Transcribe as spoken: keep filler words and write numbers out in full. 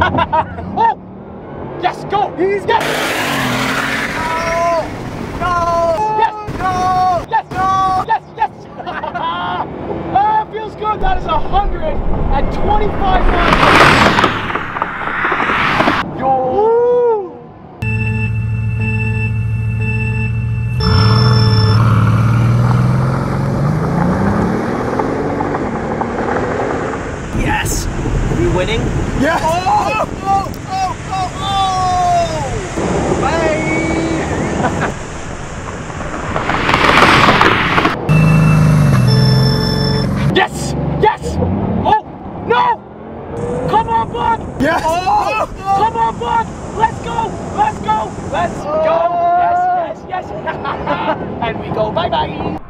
Oh! Yes, go! He's yes! No! No! Yes! No! Yes! No! Yes! Yes! Oh, it feels good. That is a hundred and twenty-five miles. Yo! Yes! Are we winning? Yes! Oh! Oh! Oh! Oh! Oh! Bye! Yes! Yes! Oh! No! Come on, Bug! Yes! Oh! Come on, Bug! Let's go! Let's go! Let's go! Yes! Yes! Yes! And we go bye-bye!